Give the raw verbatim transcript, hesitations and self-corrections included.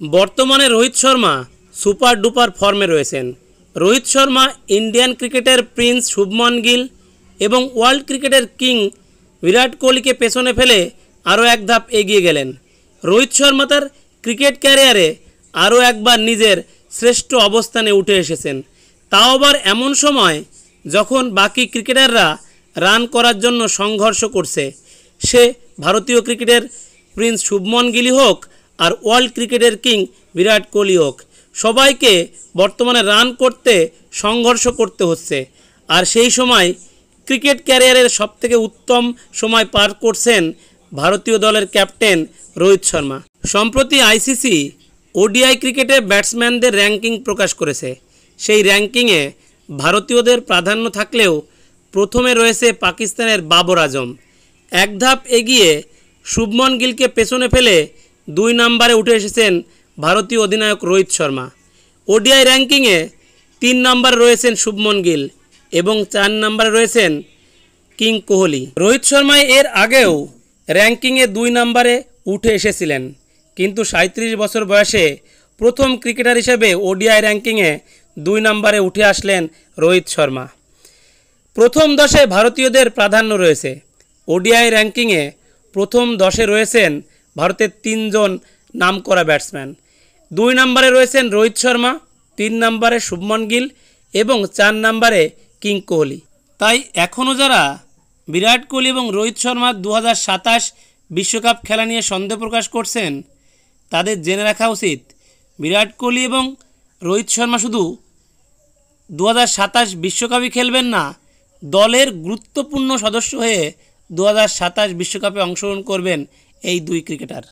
বর্তমানে Rohit Sharma super duper ফর্মে রয়েছেন। রোহিত শর্মা ইন্ডিয়ান ক্রিকেটের প্রিন্স শুভমন গিল এবং ওয়ার্ল্ড ক্রিকেটের কিং বিরাট কোহলিকে পেছনে ফেলে আরও এক ধাপ এগিয়ে গেলেন। রোহিত শর্মা তার ক্রিকেট ক্যারিয়ারে আরও একবার নিজের শ্রেষ্ঠ অবস্থানে উঠে এসেছেন, তাও আবার এমন সময় যখন বাকি ক্রিকেটাররা রান করার জন্য সংঘর্ষ করছে। সে ভারতীয় ক্রিকেটের প্রিন্স শুভমন গিলই হোক আর ওয়ার্ল্ড ক্রিকেটের কিং বিরাট কোহলি হোক, সবাইকে বর্তমানে রান করতে সংঘর্ষ করতে হচ্ছে। আর সেই সময় ক্রিকেট ক্যারিয়ারের সবথেকে উত্তম সময় পার করছেন ভারতীয় দলের ক্যাপ্টেন রোহিত শর্মা। সম্প্রতি আইসিসি ওডিআই ক্রিকেটে ব্যাটসম্যানদের র্যাঙ্কিং প্রকাশ করেছে। সেই র্যাঙ্কিংয়ে ভারতীয়দের প্রাধান্য থাকলেও প্রথমে রয়েছে পাকিস্তানের বাবর আজম। এক ধাপ এগিয়ে শুভমন গিলকে পেছনে ফেলে দুই নম্বরে উঠে এসেছেন ভারতীয় অধিনায়ক রোহিত শর্মা। ওডিআই র্যাঙ্কিংয়ে তিন নম্বরে রয়েছেন শুভমন গিল এবং চার নম্বরে রয়েছেন কিং কোহলি। রোহিত শর্মা এর আগেও র্যাঙ্কিংয়ে দুই নম্বরে উঠে এসেছিলেন, কিন্তু সাঁত্রিশ বছর বয়সে প্রথম ক্রিকেটার হিসেবে ওডিআই র্যাঙ্কিংয়ে দুই নম্বরে উঠে আসলেন রোহিত শর্মা। প্রথম দশে ভারতীয়দের প্রাধান্য রয়েছে। ওডিআই র্যাঙ্কিংয়ে প্রথম দশে রয়েছেন ভারতের তিনজন নামকরা ব্যাটসম্যান। দুই নম্বরে রয়েছেন রোহিত শর্মা, তিন নম্বরে শুভমন গিল এবং চার নম্বরে কিং কোহলি। তাই এখনও যারা বিরাট কোহলি এবং রোহিত শর্মার দু হাজার সাতাশ বিশ্বকাপ খেলা নিয়ে সন্দেহ প্রকাশ করছেন, তাদের জেনে রাখা উচিত বিরাট কোহলি এবং রোহিত শর্মা শুধু দু হাজার সাতাশ বিশ্বকাপই খেলবেন না, দলের গুরুত্বপূর্ণ সদস্য হয়ে দু হাজার সাতাশ বিশ্বকাপে অংশগ্রহণ করবেন এই দুই ক্রিকেটার।